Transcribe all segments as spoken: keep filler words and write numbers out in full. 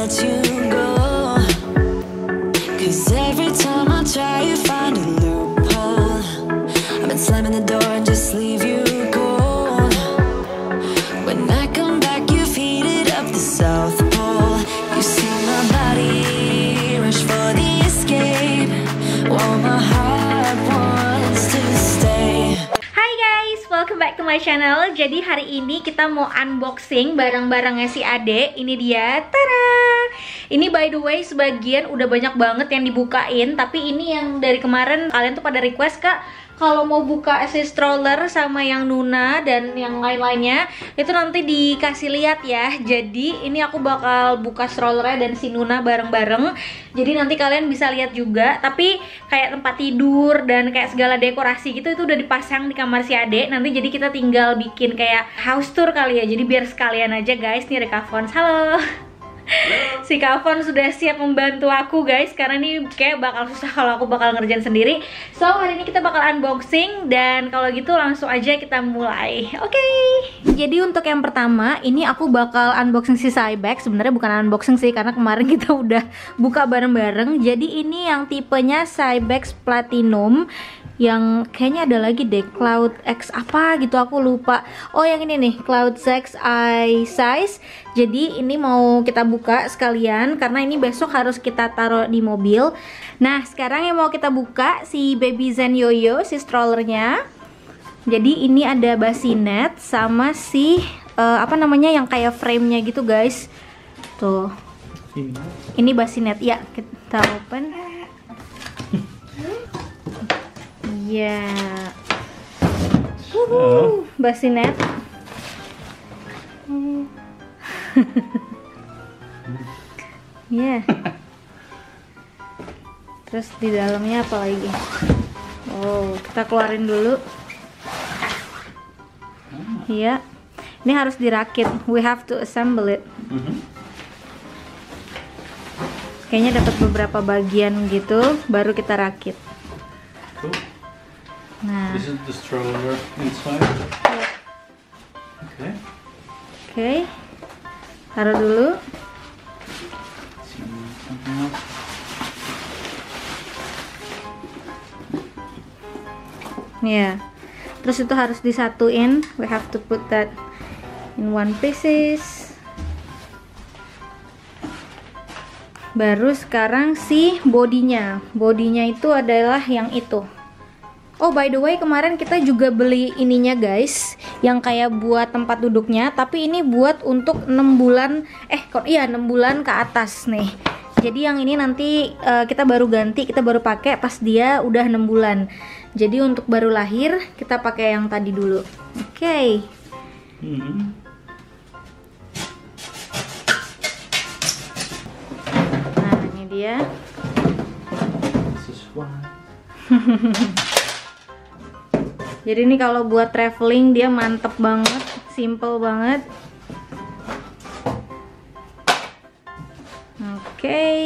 let you go. Cause every time I try you find a loophole. I've been slamming the door and just leave you cold. When I come back you've heated up the South Pole. You see my body rush for the escape, while my heart wants to stay. Hai guys, welcome back to my channel. Jadi hari ini kita mau unboxing barang-barangnya si Ade. Ini dia, tada! Ini by the way sebagian udah banyak banget yang dibukain, tapi ini yang dari kemarin kalian tuh pada request, Kak, kalau mau buka si stroller sama yang Nuna dan yang lain-lainnya itu nanti dikasih lihat ya. Jadi ini aku bakal buka strollernya dan si Nuna bareng-bareng. Jadi nanti kalian bisa lihat juga. Tapi kayak tempat tidur dan kayak segala dekorasi gitu itu udah dipasang di kamar si Ade. Nanti jadi kita tinggal bikin kayak house tour kali ya. Jadi biar sekalian aja guys. Nih ada Kak Fons. Halo. Si Kak Fons sudah siap membantu aku guys, karena ini kayak bakal susah kalau aku bakal ngerjain sendiri. So hari ini kita bakal unboxing, dan kalau gitu langsung aja kita mulai. Oke okay. Jadi untuk yang pertama ini aku bakal unboxing si Cybex. Sebenarnya bukan unboxing sih, karena kemarin kita udah buka bareng-bareng. Jadi ini yang tipenya Cybex Platinum, yang kayaknya ada lagi deh, Cloud X apa gitu aku lupa. Oh yang ini nih, Cloud X I Size. Jadi ini mau kita buka sekalian karena ini besok harus kita taruh di mobil. Nah sekarang yang mau kita buka si Baby Zen Yoyo, si strollernya. Jadi ini ada bassinet sama si uh, apa namanya yang kayak frame-nya gitu guys. Tuh. Ini bassinet ya, kita open. Ya, yeah. Bassinet. Ya. Yeah. Terus di dalamnya apa lagi? Oh, kita keluarin dulu. Ya, yeah. Ini harus dirakit. We have to assemble it. Kayaknya dapat beberapa bagian gitu, baru kita rakit. Nah, this is the stroller inside. Yeah. Okay. Oke, okay. Taruh dulu. Ya, yeah. Terus itu harus disatuin. We have to put that in one pieces. Baru sekarang si bodinya. Bodinya itu adalah yang itu. Oh by the way kemarin kita juga beli ininya guys, yang kayak buat tempat duduknya, tapi ini buat untuk enam bulan eh kok iya enam bulan ke atas nih. Jadi yang ini nanti uh, kita baru ganti, kita baru pakai pas dia udah enam bulan. Jadi untuk baru lahir kita pakai yang tadi dulu. Oke. Okay. Hmm. Nah, ini dia. Jadi ini kalau buat traveling dia mantep banget, simple banget. Oke. Okay.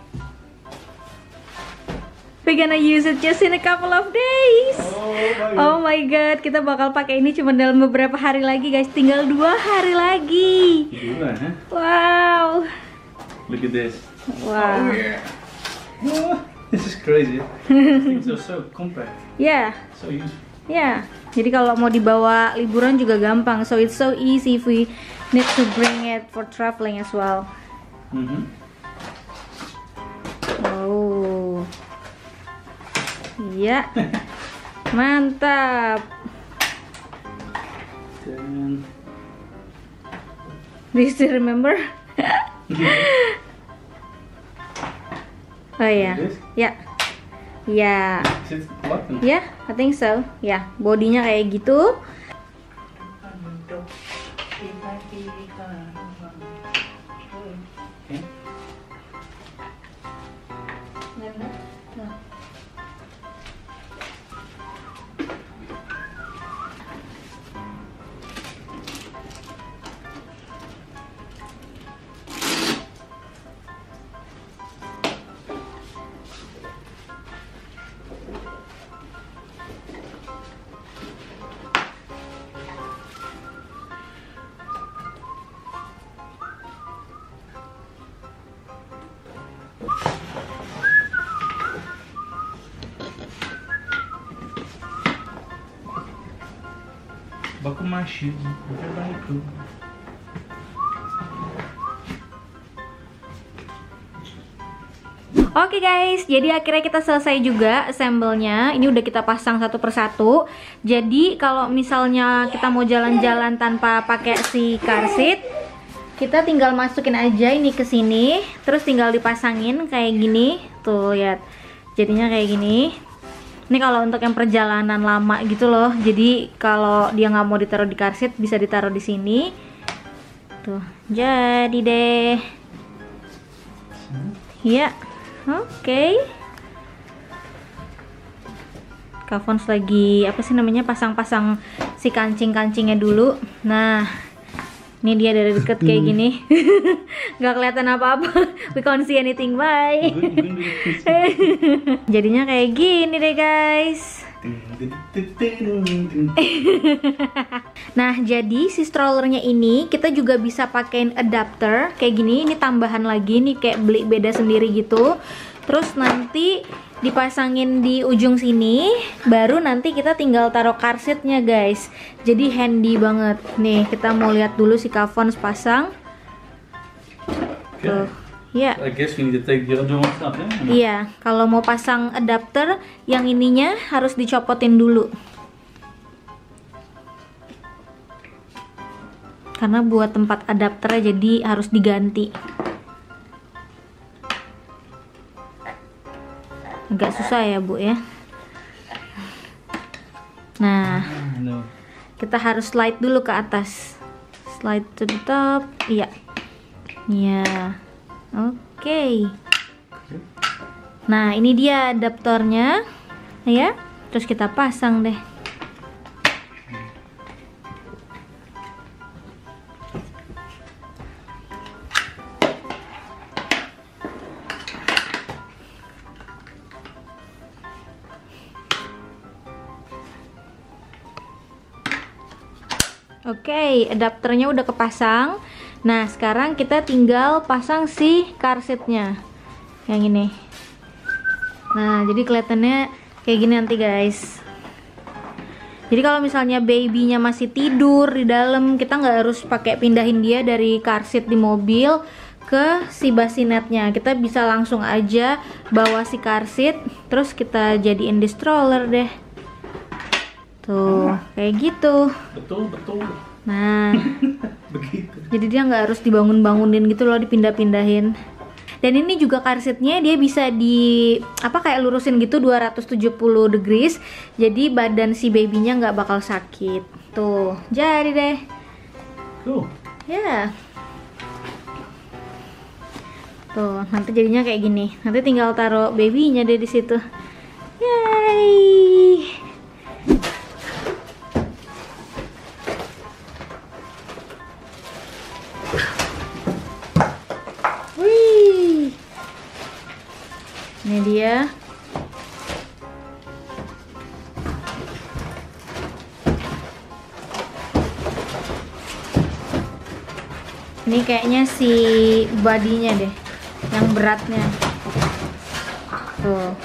We're gonna use it just in a couple of days. Oh my, oh my god, kita bakal pakai ini cuma dalam beberapa hari lagi guys. Tinggal dua hari lagi. Gila, huh? Wow. Look at this. Wow. Oh, yeah. Oh, this is crazy. Things are so compact. Yeah. So useful. Ya, yeah. Jadi kalau mau dibawa liburan juga gampang. So it's so easy if we need to bring it for traveling as well. Mm-hmm. Oh, iya, mantap. Dan... Do you still remember? Oh ya, ya. Ya, ya, I think so. Ya, bodinya kayak gitu. Buckle my shoe. Everybody cool. Oke guys, jadi akhirnya kita selesai juga assemble-nya. Ini udah kita pasang satu persatu. Jadi kalau misalnya kita mau jalan-jalan tanpa pakai si car seat, kita tinggal masukin aja ini ke sini, terus tinggal dipasangin kayak gini. Tuh lihat, jadinya kayak gini. Ini kalau untuk yang perjalanan lama gitu loh. Jadi kalau dia nggak mau ditaruh di car seat, bisa ditaruh di sini. Tuh, jadi deh. Ya. Oke, okay. Kavons lagi apa sih namanya, pasang-pasang si kancing-kancingnya dulu. Nah, ini dia dari deket kayak gini. Gak kelihatan apa-apa. We can't see anything, bye. Jadinya kayak gini deh guys. Nah, jadi si strollernya ini kita juga bisa pakein adapter kayak gini. Ini tambahan lagi nih, kayak beli beda sendiri gitu. Terus nanti dipasangin di ujung sini, baru nanti kita tinggal taruh car seatnya guys. Jadi handy banget. Nih, kita mau lihat dulu si Kavons pasang. Tuh. Ya. I guess we need to take the other one out, yeah? Iya, kalau mau pasang adapter yang ininya harus dicopotin dulu. Karena buat tempat adapternya jadi harus diganti. Agak susah ya, Bu ya. Nah, kita harus slide dulu ke atas. Slide to the top. Iya. Iya. Oke, okay. Nah ini dia adaptornya, ya. Terus kita pasang deh. Oke, okay, adapternya udah kepasang. Nah, sekarang kita tinggal pasang si car seatnya yang ini. Nah, jadi kelihatannya kayak gini nanti guys. Jadi kalau misalnya babynya masih tidur di dalam, kita nggak harus pakai pindahin dia dari car seat di mobil ke si basinetnya. Kita bisa langsung aja bawa si car seat, terus kita jadiin di stroller deh. Tuh, kayak gitu. Betul, betul. Nah, begitu. Jadi dia nggak harus dibangun-bangunin gitu loh, dipindah-pindahin. Dan ini juga car seatnya dia bisa di apa kayak lurusin gitu dua ratus tujuh puluh degrees. Jadi badan si babynya nggak bakal sakit. Tuh, jadi deh. Cool. Ya. Yeah. Tuh, nanti jadinya kayak gini. Nanti tinggal taruh babynya deh di situ. Yay. Wih. Ini dia. Ini kayaknya si bodinya deh, yang beratnya. Tuh.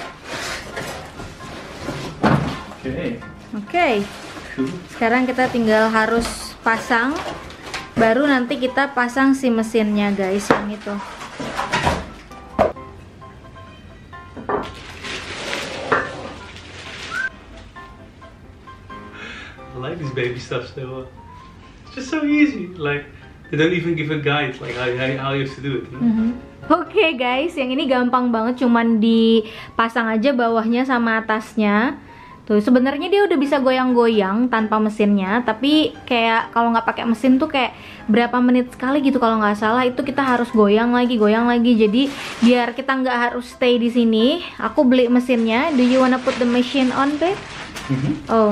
Oke. Okay. Oke. Okay. Sekarang kita tinggal harus pasang, baru nanti kita pasang si mesinnya guys, yang itu. I like this baby stuff still. It's just so easy. Like they don't even give a guide like how, how you used to do it. You know? Mm-hmm. Oke okay guys, yang ini gampang banget, cuman dipasang aja bawahnya sama atasnya. Tuh, sebenarnya dia udah bisa goyang-goyang tanpa mesinnya, tapi kayak kalau nggak pakai mesin tuh kayak berapa menit sekali gitu kalau nggak salah, itu kita harus goyang lagi, goyang lagi. Jadi biar kita nggak harus stay di sini, aku beli mesinnya. Do you wanna put the machine on, babe? Mm-hmm. Oh.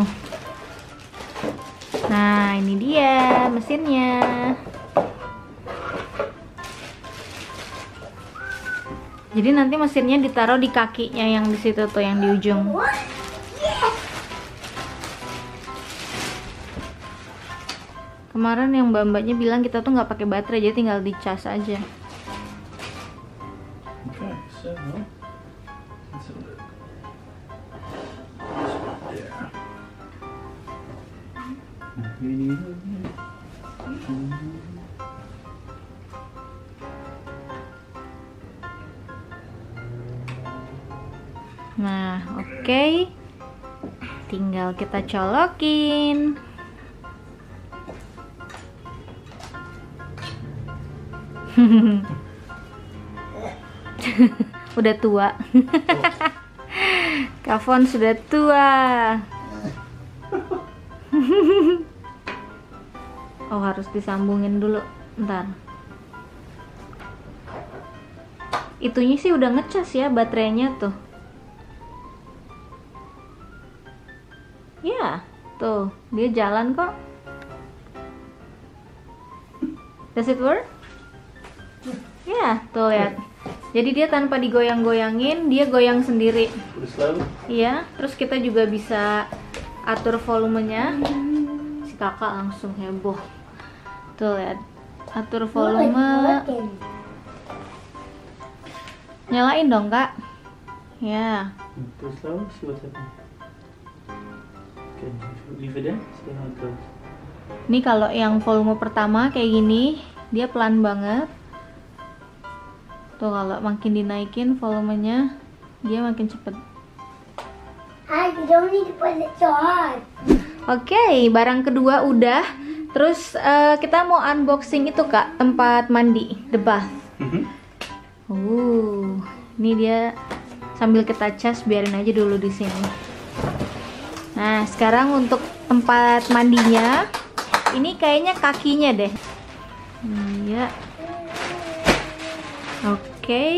Nah, ini dia mesinnya. Jadi nanti mesinnya ditaruh di kakinya yang di situ tuh, yang di ujung. Kemarin yang mbak-mbaknya bilang kita tuh nggak pakai baterai, jadi tinggal dicas aja. Okay, so let's have a look. Yeah. Nah, oke. Okay. Tinggal kita colokin. Udah tua. Kavon sudah tua. Oh, harus disambungin dulu. Bentar. Itunya sih udah ngecas ya baterainya tuh. Ya, tuh, dia jalan kok. Does it work? Ya, tuh lihat. Jadi dia tanpa digoyang-goyangin, dia goyang sendiri. Iya, terus kita juga bisa atur volumenya. Si kakak langsung heboh. Tuh lihat, atur volume. Nyalain dong kak. Ya. Terus slow, see what's happening. Okay, leave it there, see how it goes. Ini kalau yang volume pertama kayak gini, dia pelan banget. Tuh kalau makin dinaikin volumenya, dia makin cepet. I don't need to put it so hard. Oke, okay, barang kedua udah. Terus uh, kita mau unboxing itu kak, tempat mandi, the bath. Mm-hmm. Uh, ini dia sambil kita cas, biarin aja dulu di sini. Nah, sekarang untuk tempat mandinya, ini kayaknya kakinya deh. Iya. Oke. Okay.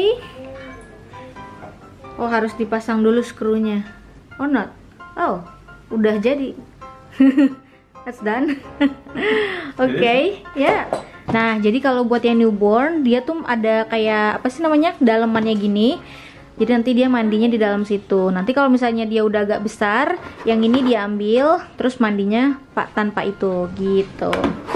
Oh, harus dipasang dulu skrunya. Oh, not. Oh, udah jadi. That's done. Oke, okay. Ya. Nah, jadi kalau buat yang newborn, dia tuh ada kayak apa sih namanya? Dalemannya gini. Jadi nanti dia mandinya di dalam situ. Nanti kalau misalnya dia udah agak besar, yang ini dia ambil, terus mandinya pak tanpa itu gitu.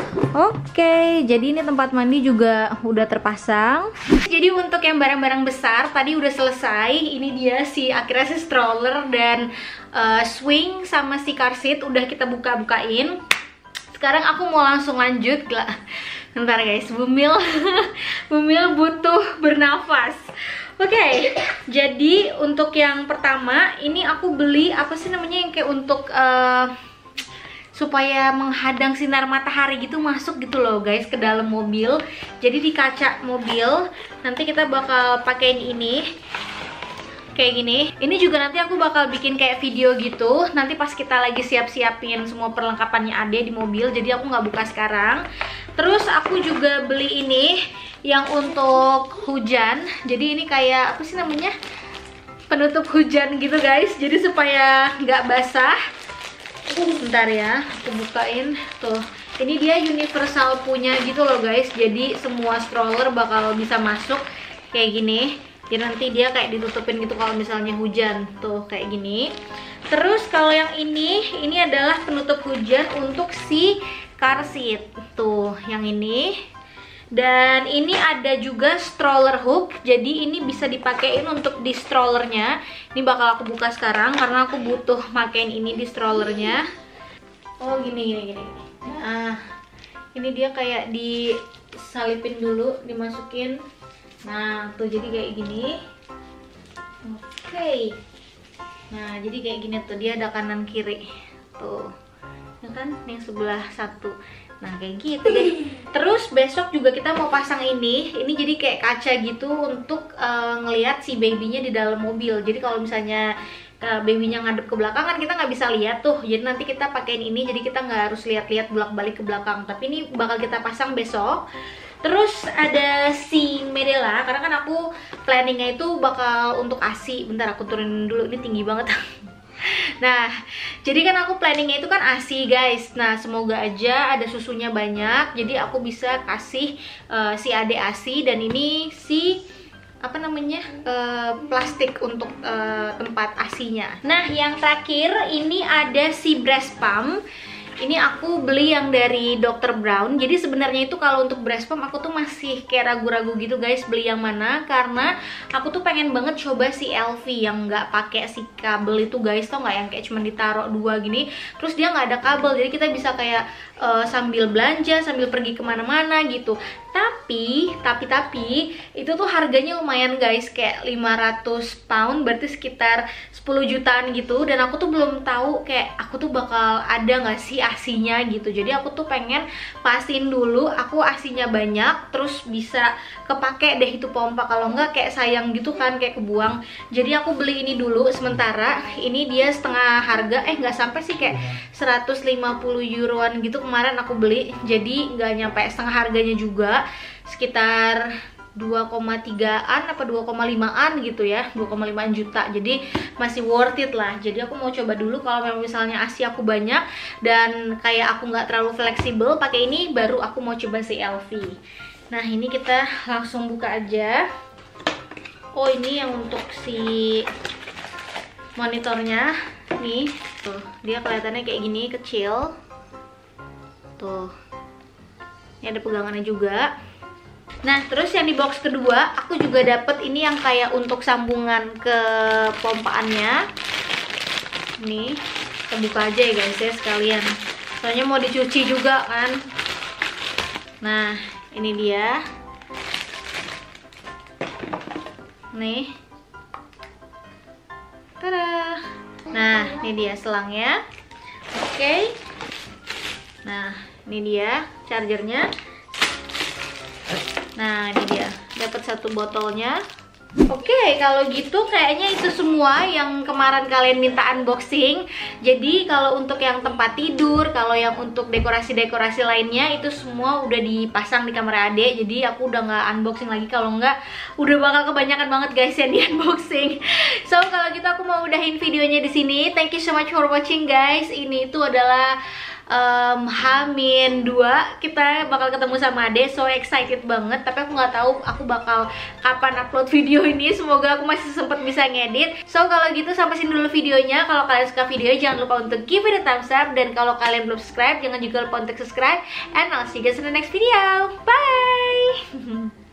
Oke, jadi ini tempat mandi juga udah terpasang. Jadi untuk yang barang-barang besar tadi udah selesai. Ini dia si akhirnya si stroller dan uh, swing sama si car seat udah kita buka-bukain. Sekarang aku mau langsung lanjut. Bentar guys, Bumil Bumil butuh bernafas. Oke, okay, jadi untuk yang pertama ini aku beli apa sih namanya yang kayak untuk uh, supaya menghadang sinar matahari gitu masuk gitu loh guys ke dalam mobil. Jadi di kaca mobil nanti kita bakal pakein ini kayak gini. Ini juga nanti aku bakal bikin kayak video gitu. Nanti pas kita lagi siap-siapin semua perlengkapannya Ade di mobil. Jadi aku nggak buka sekarang. Terus aku juga beli ini yang untuk hujan. Jadi ini kayak apa sih namanya, penutup hujan gitu guys. Jadi supaya nggak basah. Bentar ya, aku bukain tuh. Ini dia universal punya gitu loh guys. Jadi semua stroller bakal bisa masuk kayak gini. Jadi nanti dia kayak ditutupin gitu kalau misalnya hujan tuh kayak gini. Terus kalau yang ini, ini adalah penutup hujan untuk si car seat tuh yang ini. Dan ini ada juga stroller hook, jadi ini bisa dipakein untuk di strollernya. Ini bakal aku buka sekarang karena aku butuh makein ini di strollernya. Oh gini gini gini. Nah ini dia kayak disalipin dulu, dimasukin. Nah tuh jadi kayak gini. Oke. Okay. Nah jadi kayak gini tuh, dia ada kanan kiri tuh. Ya kan, yang sebelah satu. Nah kayak gitu deh. Terus besok juga kita mau pasang ini. Ini jadi kayak kaca gitu untuk uh, ngelihat si babynya di dalam mobil. Jadi kalau misalnya uh, babynya ngadep ke belakang kan kita nggak bisa lihat tuh. Jadi nanti kita pakein ini, jadi kita nggak harus lihat-lihat bolak-balik ke belakang. Tapi ini bakal kita pasang besok. Terus ada si Medela, karena kan aku planningnya itu bakal untuk A S I. Bentar aku turunin dulu, ini tinggi banget. Nah, jadi kan aku planningnya itu kan A S I guys. Nah, semoga aja ada susunya banyak. Jadi aku bisa kasih uh, si Ade A S I. Dan ini si apa namanya uh, plastik untuk uh, tempat A S I-nya. Nah, yang terakhir ini ada si breast pump. ini aku beli yang dari dokter Brown. Jadi sebenarnya itu kalau untuk breast pump aku tuh masih kayak ragu-ragu gitu guys beli yang mana, karena aku tuh pengen banget coba si L V yang nggak pakai si kabel itu guys, tau nggak, yang kayak cuma ditaruh dua gini terus dia nggak ada kabel, jadi kita bisa kayak uh, sambil belanja sambil pergi kemana-mana gitu. Tapi tapi tapi itu tuh harganya lumayan guys, kayak lima ratus pound, berarti sekitar sepuluh jutaan gitu. Dan aku tuh belum tahu kayak aku tuh bakal ada nggak sih asinya gitu. Jadi aku tuh pengen pastiin dulu aku asinya banyak, terus bisa kepake deh itu pompa. Kalau nggak kayak sayang gitu kan, kayak kebuang. Jadi aku beli ini dulu sementara. Ini dia setengah harga, eh nggak sampai sih, kayak seratus lima puluh euroan gitu kemarin aku beli. Jadi nggak nyampe setengah harganya juga, sekitar dua koma tigaan apa dua koma limaan gitu ya, dua koma lima juta. Jadi masih worth it lah. Jadi aku mau coba dulu kalau memang misalnya asi aku banyak dan kayak aku nggak terlalu fleksibel pakai ini, baru aku mau coba si L V. Nah ini kita langsung buka aja. Oh ini yang untuk si monitornya nih, tuh dia kelihatannya kayak gini, kecil tuh. Ini ada pegangannya juga. Nah terus yang di box kedua aku juga dapet ini yang kayak untuk sambungan ke pompaannya. Nih kita buka aja ya guys ya sekalian, soalnya mau dicuci juga kan. Nah ini dia nih, tada. Nah ini dia selangnya. Oke, nah ini dia chargernya. Nah ini dia, dapat satu botolnya. Oke, okay, kalau gitu kayaknya itu semua yang kemarin kalian minta unboxing. Jadi kalau untuk yang tempat tidur, kalau yang untuk dekorasi-dekorasi lainnya itu semua udah dipasang di kamar adek. Jadi aku udah nggak unboxing lagi, kalau nggak udah bakal kebanyakan banget guys yang di unboxing. So kalau gitu aku mau udahin videonya di sini. Thank you so much for watching guys. Ini itu adalah Um, H minus dua kita bakal ketemu sama Ade, so excited banget. Tapi aku nggak tahu aku bakal kapan upload video ini. Semoga aku masih sempet bisa ngedit. So kalau gitu sampai sini dulu videonya. Kalau kalian suka videonya jangan lupa untuk give it a thumbs up. Dan kalau kalian belum subscribe jangan juga lupa untuk subscribe. And I'll see you guys in the next video. Bye.